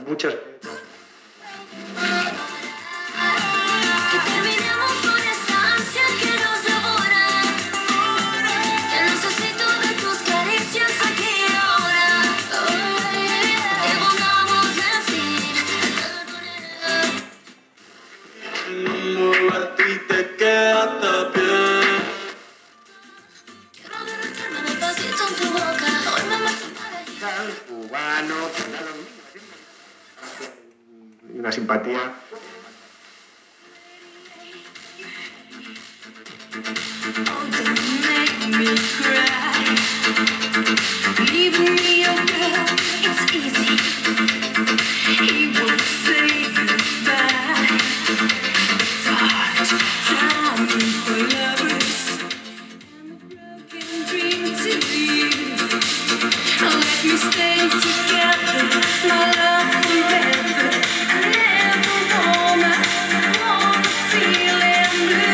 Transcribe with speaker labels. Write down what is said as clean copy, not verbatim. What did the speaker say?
Speaker 1: muchas...
Speaker 2: Que terminemos con esta ansia que nos devora. Ya necesito de tus caricias aquí y ahora. Que volvamos a decir
Speaker 3: A ti te queda bien.
Speaker 2: quiero derretirme despacito en tu boca. Hoy me meto para allá.
Speaker 1: Cubano, una simpatía.
Speaker 2: Oh, don't make me cry. Leaving me your girl, it's easy. He won't say goodbye. It's a hard time for lovers and a broken dream to you. Let me stay together, my love forever. I never wanna feel blue.